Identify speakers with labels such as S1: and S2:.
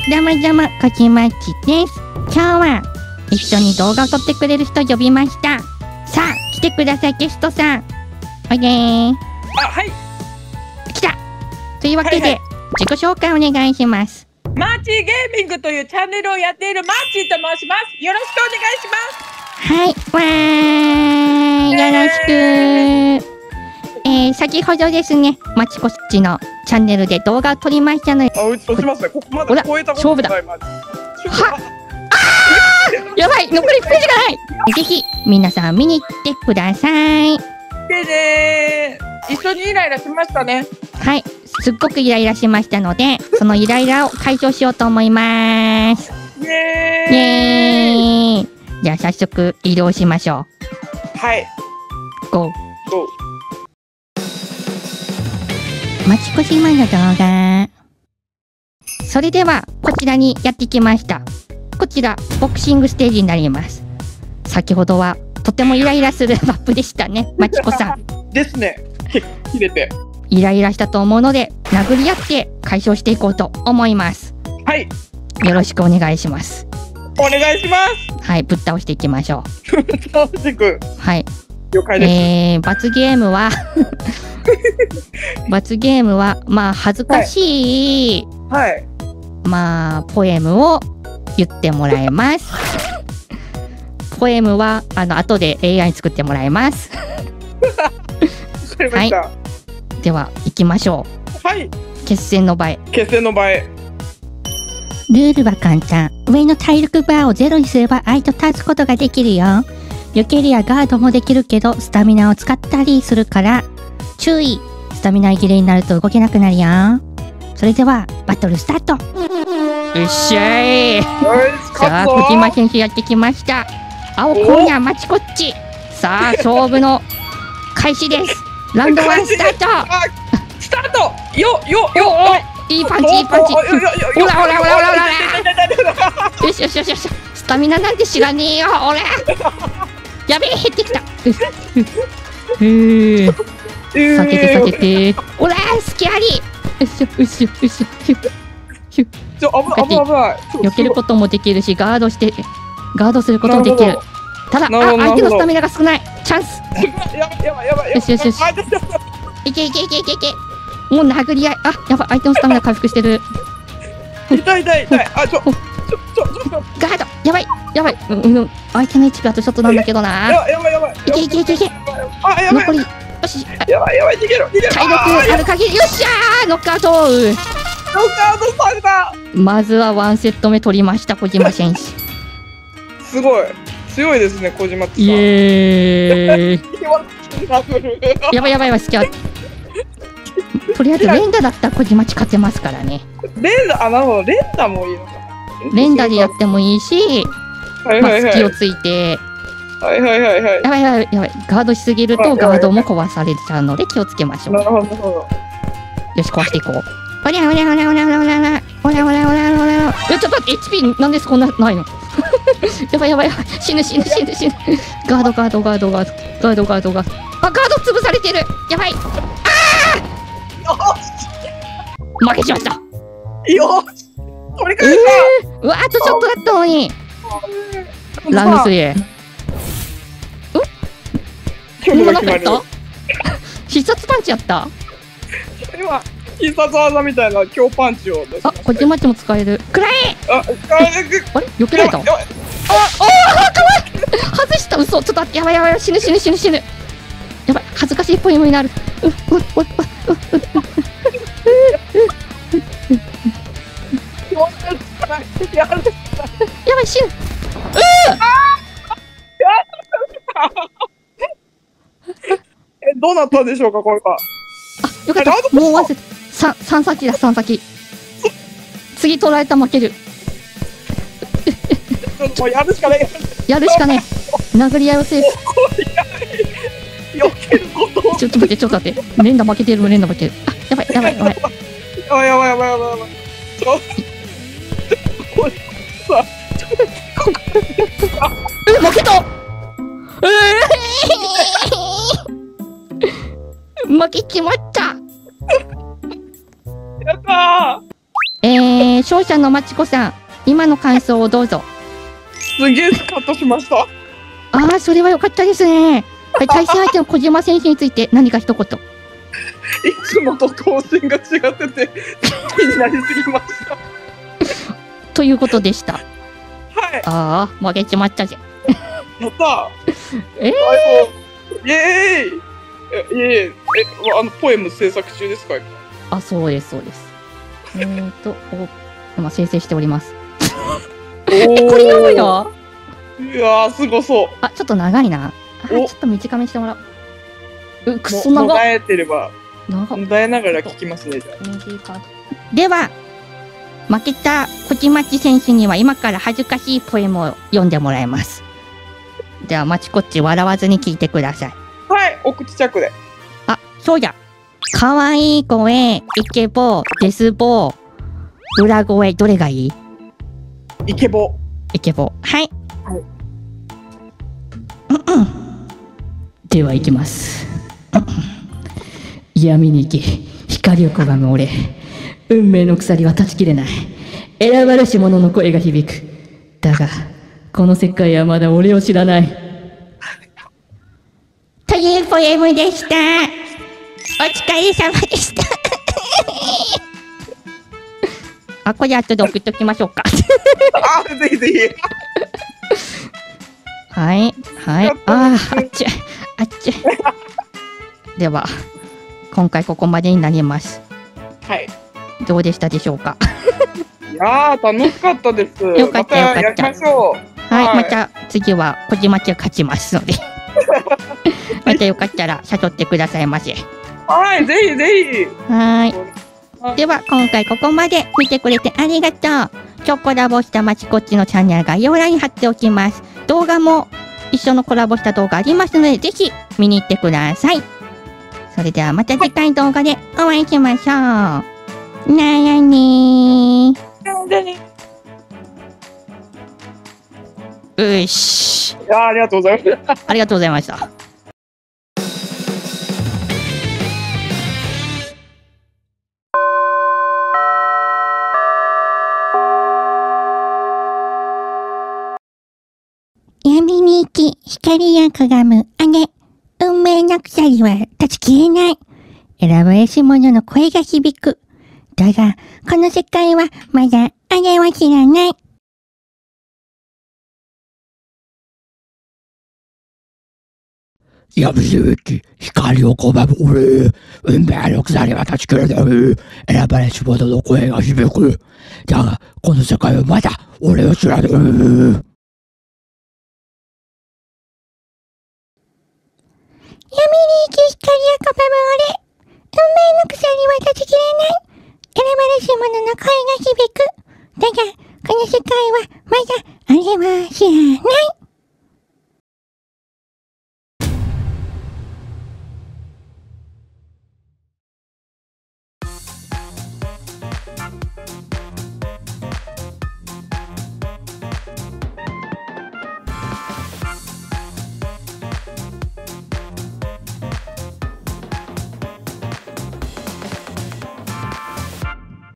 S1: どうもどうも、こじまちです。今日は一緒に動画を撮ってくれる人呼びました。さあ、来てください、ゲストさん。おいでー。
S2: あ、はい。
S1: 来た。というわけで、
S2: はいはい、
S1: 自己紹介お願いします。
S2: マーチーゲーミングというチャンネルをやっているマーチーと申します。よろしくお願いします。
S1: はい、わーい、よろしく。先ほどですね、まちこっちのチャンネルで動画を撮りましたので、
S2: あ、落ちますね。ここまだ超えたことない。
S1: はやばい、残り1ページがない。ぜひ皆さん見に行ってください。
S2: でね、一緒にイライラしましたね。
S1: はい、すっごくイライラしましたので、そのイライラを解消しようと思います。
S2: イエ
S1: イエーイ。じゃあ早速移動しましょ
S2: ー。はい。
S1: う。ゴー。
S2: ゴー。
S1: まちこ島の動画。それではこちらにやってきました。こちらボクシングステージになります。先ほどはとてもイライラするマップでしたね、まちこさん。
S2: ですね。切れて。
S1: イライラしたと思うので殴り合って解消していこうと思います。
S2: はい。
S1: よろしくお願いします。
S2: お願いします。
S1: はい、ぶっ倒していきましょう。
S2: 倒していく。
S1: はい。
S2: 了解です。
S1: 罰ゲームは罰ゲームはまあ恥ずかしい、
S2: はい。
S1: まあポエムを言ってもらいます。ポエムは後で AI に作ってもらいます。
S2: わかりました。
S1: はい、では行きましょ
S2: う。はい。
S1: 決戦の場へ。
S2: 決戦の場へ。
S1: ルールは簡単。上の体力バーをゼロにすれば相手と立つことができるよ。避けるやガードもできるけどスタミナを使ったりするから注意。スタミナ切れになると動けなくなるよ。それではバトルスタート。よっしゃい。さあ小島選手やってきました。青今夜マチコッチ。さあ勝負の開始です。ラウンド1スタート。
S2: スタート。よ
S1: いいパンチいいパンチ。ほらほらほらほらほら。よしよしよしよし。スタミナなんて知らねえよ俺。やべえ減ってきた。避けて避けて。おらスキャリー。よしよしよしよし。
S2: 危ない。
S1: 避けることもできるしガードすることもできる。ただ相手のスタミナが少ない。チャンス。よしよしよし。いけいけいけいけいけ。もう殴り合い。あ、やばい、相手のスタミナ回復してる。
S2: 痛い。あ、ガ
S1: ード、やばい。相手の位置があとちょっとなんだけどな。
S2: やばい。
S1: いけ。残り。よし。
S2: やばい、逃げろ。
S1: 体力ある限り、よっしゃーノックアウト。
S2: された。
S1: まずはワンセット目取りました、小島選手。
S2: すごい。強いですね、小島さん。
S1: イエーイ。やばい、スキャン。とりあえず連打だったら小島ち勝てますからね。
S2: 連打、なるほど、連打もいいのか。
S1: 連打でやってもいいし、隙をついて。やばい。ガードしすぎるとガードも壊されちゃうので気をつけましょう。
S2: なるほど。
S1: よし、壊していこう。おら。ちょっと待って、HP なんですこんなないの。やばい。死ぬ。ガード。あ、ガード潰されてる。やばい。負けしました。
S2: よし。取り返した。
S1: うわ、あとちょっとだったのに。ラウンド3。今なんかやった？必殺パンチやった。
S2: 今必殺技みたいな強パンチを出しました。
S1: あ、こっちマッチも使える。くらえ。あれ、避けられた。かわいい。外した。嘘。ちょっと待って。やばい。死ぬ。やばい。恥ずかしいポエムになる。やばい、死ぬ。
S2: どうなったんでしょうか、これは。
S1: あ、よかった。もうワンセット。3先。次取られたら負ける。
S2: やるしかない。
S1: 殴り合いをセーフ。ちょっと待って。連打負けてる。あ、やばい。
S2: やばい。
S1: 負けた。負けちまった。
S2: やったー。
S1: 勝者のまちこさん、今の感想をどうぞ。
S2: すげえスカッとしました。
S1: ああ、それは良かったですね。対戦相手の小島選手について何か一言。
S2: いつもと頭身が違ってて気になりすぎました。
S1: ということでした。
S2: はい。
S1: ああ、負けちまったぜ。
S2: やった
S1: えー、
S2: イエーイポエム制作中ですか？
S1: あ、そうです、そうです。今生成しております。これ読むよ。
S2: いやー、すごそう。
S1: あ、ちょっと長いな。ちょっと短めにしてもらう。くそ長っ。
S2: もがえてれば、もがえながら聞きますね。
S1: では、負けたこちまち選手には今から恥ずかしいポエムを読んでもらいます。では、まちこっち笑わずに聞いてください。
S2: はい、お口着で。
S1: あ、そうじゃ。かわいい声、イケボ、デスボ、裏声、どれがいい？
S2: イケボ。
S1: イケボ。はい。
S2: はい。
S1: では行きます。闇に行き、光を拒む俺。運命の鎖は断ち切れない。選ばれし者の声が響く。だが、この世界はまだ俺を知らない。というポエムでした。お疲れ様でした。あ、これ後で送っときましょうか。
S2: あ、ぜひぜひ。
S1: はい、はい。あっち、あっち。では、今回ここまでになります。
S2: はい。
S1: どうでしたでしょうか。
S2: いやー、楽しかったです。
S1: よかったよかった。
S2: またやりましょう。
S1: はい、また次は小島家が勝ちますので。またよかったら誘ってくださいませ。
S2: はい、ぜひぜひ。
S1: はい。では今回ここまで見てくれてありがとう。今日コラボしたまちこっちのチャンネル概要欄に貼っておきます。動画も一緒のコラボした動画ありますので、ぜひ見に行ってください。それではまた次回動画でお会いしましょう。なやねー。よし。
S2: いやー、ありがとうございました。
S1: ありがとうございました。闇に行き、光をかがむ姉。運命の鎖は断ち切れない。選ばれし者の声が響く。だが、この世界はまだ姉は知らない。
S3: 闇に行き、光を拒む俺。運命の鎖は断ち切れない。選ばれし者の声が響く。だが、この世界はまだ俺を知らない。
S1: 闇に行き光を拒む俺。運命の鎖は断ち切れない。選ばれし者の声が響く。だが、この世界はまだ俺は知らない。